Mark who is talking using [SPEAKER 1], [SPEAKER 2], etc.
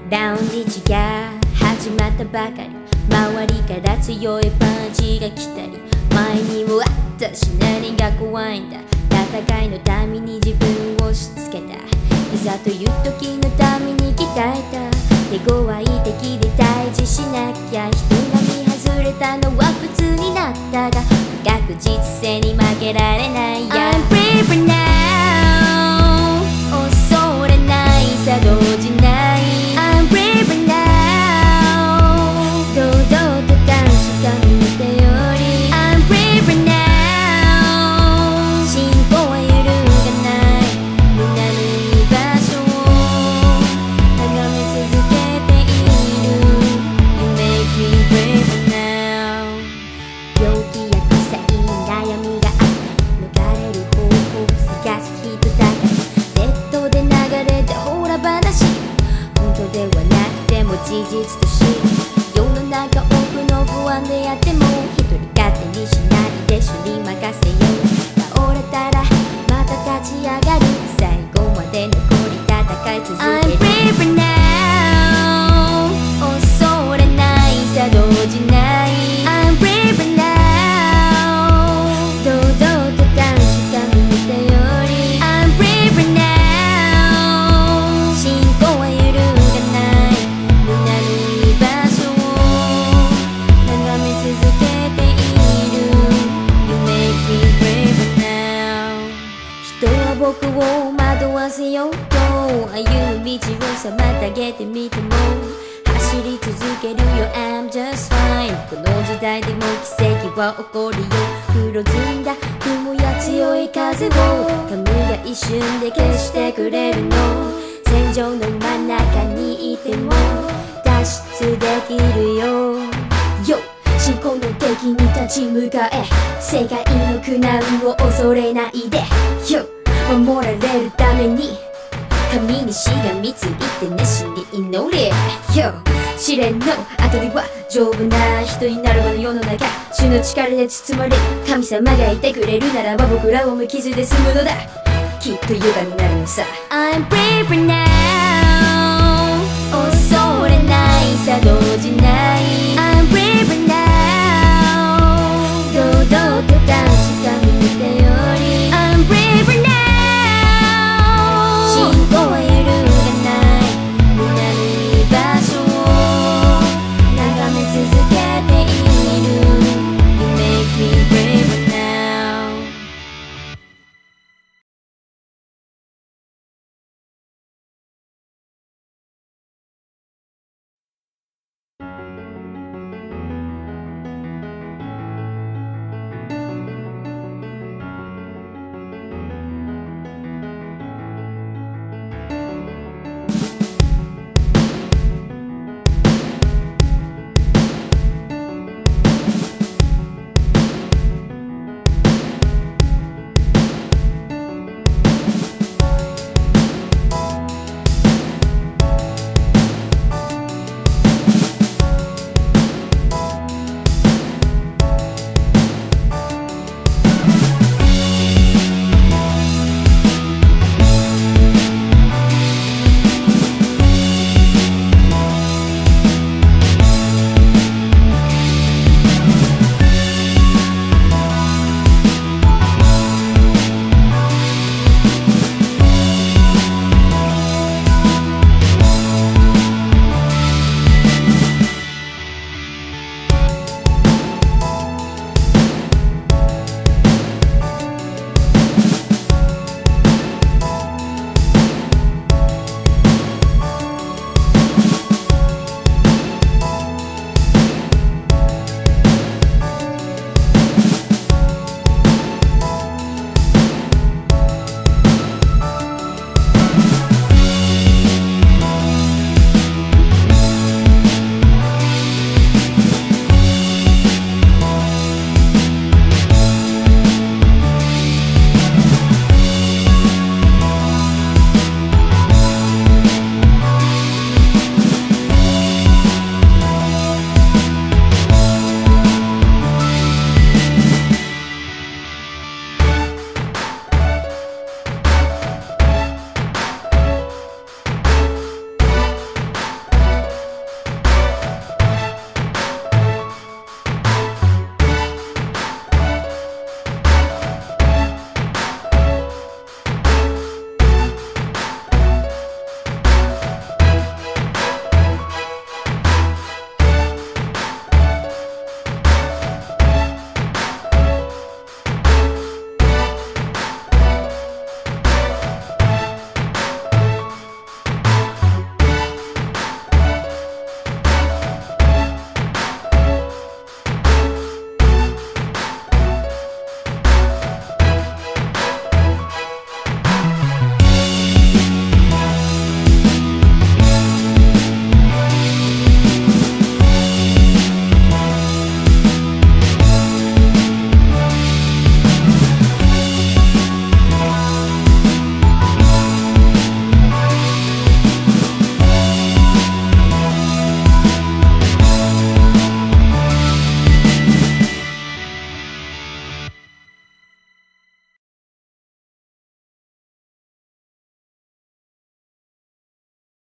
[SPEAKER 1] ラウンジチが始まったばかり、周りから強いパンチが来たり、前にもあったし何が怖いんだ、戦いのために自分を押し付けた、いざという時のために鍛えた、手強い敵で対峙しなきゃ、人並み外れたのは普通になったが、確実性に負けられないや I'm brave now、 恐れないさ動じない、 I'm brave now、 堂々と感じた見てより I'm brave now、 信仰は揺るがない胸の居場所を眺め続けている You make me brave now、 病気や臭い悩みがあった逃れる方法を探す人だかり、ネットで流れたほら話、本当ではなくても事実と知る、世の中多くの不安であっても一人勝手にしないで主に任せよう、倒れたらまた立ち上がる、最後まで残り戦い続ける I'm brave now、 恐れないさ動じない、 I'm brave now、 堂々と感じた見てより I'm brave now、 信仰は揺るがない胸の居場所を眺め続けている You make me brave now、 人は僕を惑わせようと歩む道を妨げてみても走り続けるよ I'm just fine、 この時代でも奇跡は起こるよ、黒ずんだ雲や強い風を神が一瞬で消してくれるの、戦場の真ん中にいても脱出できるよ、信仰の敵に立ち向かえ、世界の苦難を恐れないで、守られるために神にしがみついて熱心に祈れ、試練の後では丈夫な人になるこの世の中、主の力で包まれる神様がいてくれるならば僕らを無傷で済むのだ、きっと豊かになるのさ I'm brave now、 恐れないさ動じ